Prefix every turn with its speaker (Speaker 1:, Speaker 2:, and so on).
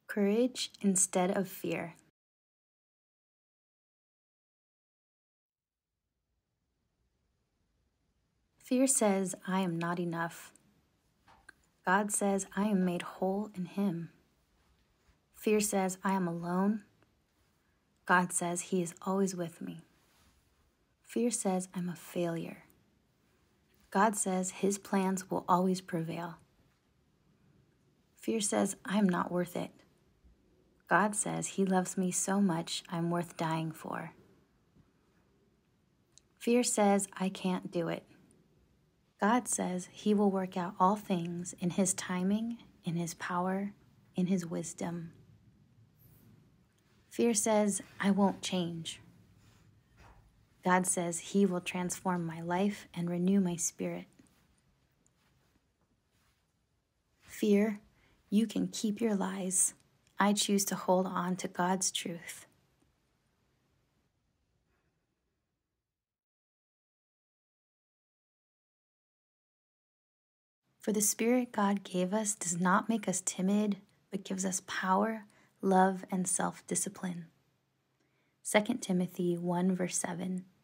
Speaker 1: Courage instead of fear. Fear says, I am not enough. God says, I am made whole in Him. Fear says, I am alone. God says, He is always with me. Fear says, I'm a failure. God says, His plans will always prevail. Fear says, I'm not worth it. God says, He loves me so much, I'm worth dying for. Fear says, I can't do it. God says He will work out all things in His timing, in His power, in His wisdom. Fear says, I won't change. God says He will transform my life and renew my spirit. Fear, you can keep your lies. I choose to hold on to God's truth. For the Spirit God gave us does not make us timid, but gives us power, love, and self-discipline. 2 Timothy 1 verse 7.